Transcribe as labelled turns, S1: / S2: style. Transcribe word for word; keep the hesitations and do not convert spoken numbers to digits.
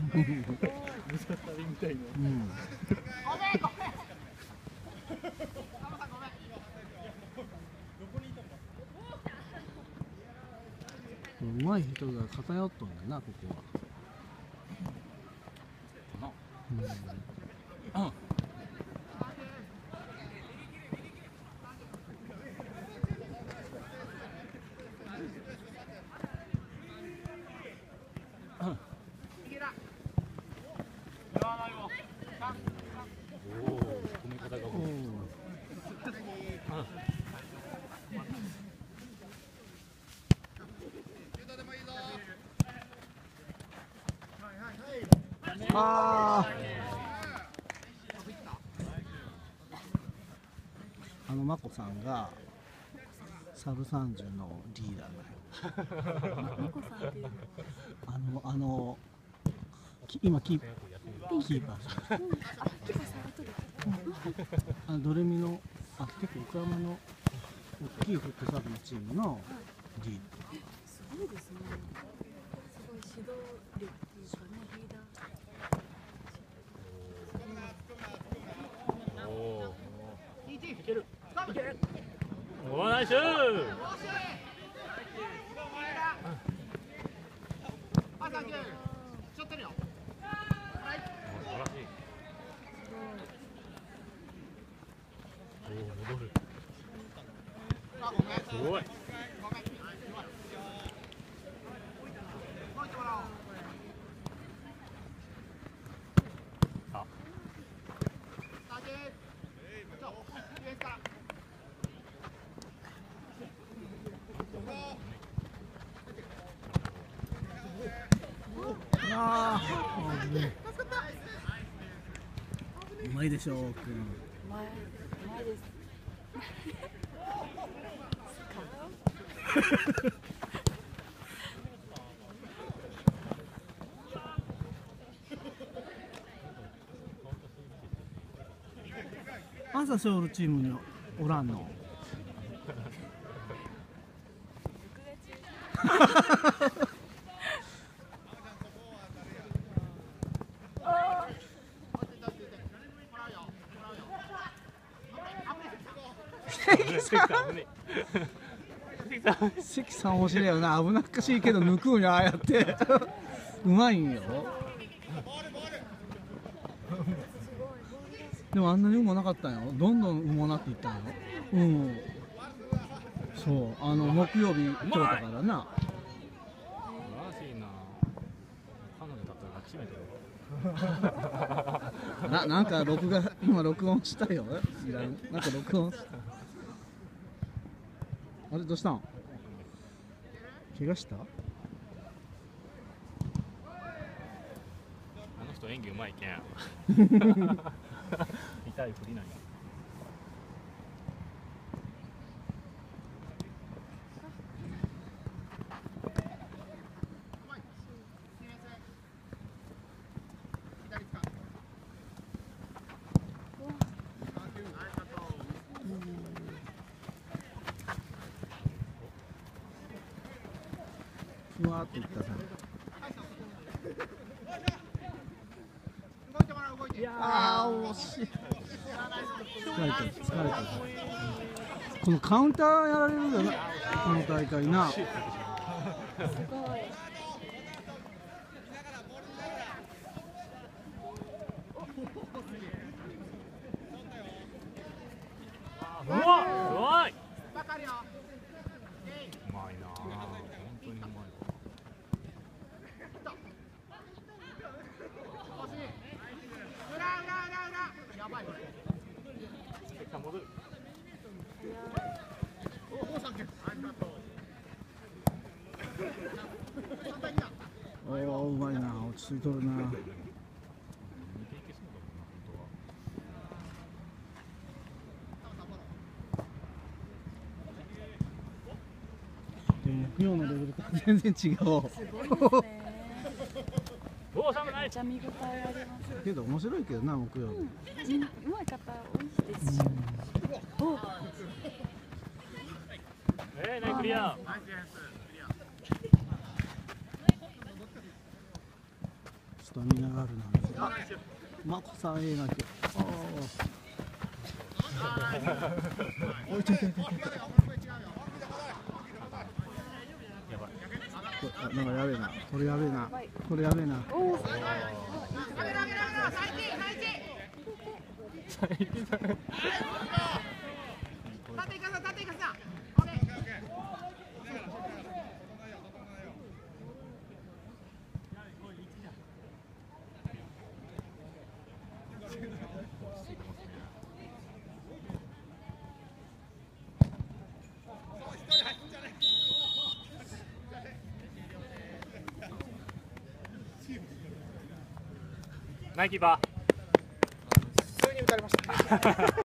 S1: ムササビみたいな。
S2: うん。うまい人が偏っとんだな、ここは。うん。うん。ああ。あのまこさんがサブさんじゅうのリーダーだよ。あのあの今キーキーパー。あのドレミのあ結構岡山の大きいフットサルのチームのリーダー。
S3: すごいですね。すごい指導力っていうかね、リーダー。
S1: いける。いける。おーナイス。すごい。あ。
S2: ああ、うまいでしょう、くん。
S3: うまい、うまいです。
S2: 朝ショールチームにおらんの。関さん面白いよな。危なっかしいけど抜くんや、ああやってうまいんよ。でもあんなにうまなかったんよ。どんどんうまなっていったんよ。うん。そう、あの木曜日今日だからな。
S1: 素晴らしいな。彼女だったら抱きしめてる。
S2: な、なんか録画今録音したよ。なんか録音した。あれどうしたん？怪我した？あ
S1: の人演技うまいけん。痛いふりなんや。
S2: ふわーっていったさ。ああ惜しい。疲れた疲れた、うん、このカウンターやられるよな、この大会な。すごい。
S1: うわすごい。うまいな。本当にうまい。戻る。
S2: おおうまいな、落ち着いとるな。でも木曜のレベルと全然違う。
S3: すごいですね。めっちゃ見応えあります。
S2: けど面白いけどな、木曜日。
S3: うん、うまい方多いですし。お。
S1: えー、ナイスクリア。
S2: スタミナがあるなんて。マコさん、ええなきゃ。ああ。おい、ちょいちょいちょいちょい。
S1: やばい。
S2: あ、なんかやべえな。これやべえな。これやべえな。
S1: ナイキーパー。
S4: 普通に打たれました。